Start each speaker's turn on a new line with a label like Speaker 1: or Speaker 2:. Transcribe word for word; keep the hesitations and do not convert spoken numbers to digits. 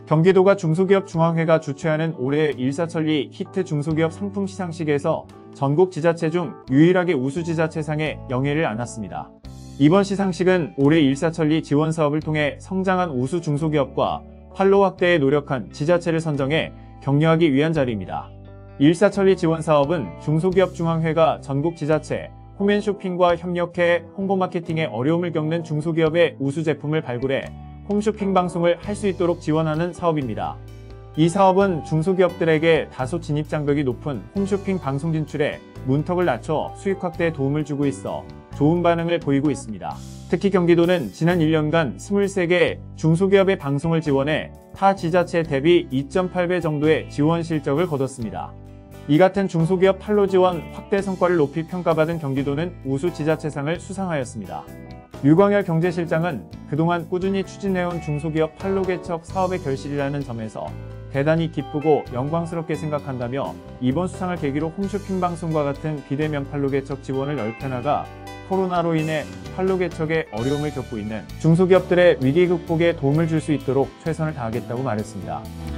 Speaker 1: 경기도가 중소기업 중앙회가 주최하는 올해 일사천리 히트 중소기업 상품 시상식에서 전국 지자체 중 유일하게 우수지자체상에 영예를 안았습니다. 이번 시상식은 올해 일사천리 지원 사업을 통해 성장한 우수 중소기업과 판로 확대에 노력한 지자체를 선정해 격려하기 위한 자리입니다. 일사천리 지원 사업은 중소기업 중앙회가 전국 지자체, 홈앤쇼핑과 협력해 홍보 마케팅에 어려움을 겪는 중소기업의 우수 제품을 발굴해 홈쇼핑 방송을 할 수 있도록 지원하는 사업입니다. 이 사업은 중소기업들에게 다소 진입 장벽이 높은 홈쇼핑 방송 진출에 문턱을 낮춰 수익 확대에 도움을 주고 있어 좋은 반응을 보이고 있습니다. 특히 경기도는 지난 일 년간 이십세 개 중소기업의 방송을 지원해 타 지자체 대비 이 점 팔 배 정도의 지원 실적을 거뒀습니다. 이 같은 중소기업 판로 지원 확대 성과를 높이 평가받은 경기도는 우수 지자체상을 수상하였습니다. 류광열 경제실장은 그동안 꾸준히 추진해온 중소기업 판로 개척 사업의 결실이라는 점에서 대단히 기쁘고 영광스럽게 생각한다며 이번 수상을 계기로 홈쇼핑 방송과 같은 비대면 판로 개척 지원을 넓혀나가 코로나로 인해 판로 개척에 어려움을 겪고 있는 중소기업들의 위기 극복에 도움을 줄 수 있도록 최선을 다하겠다고 말했습니다.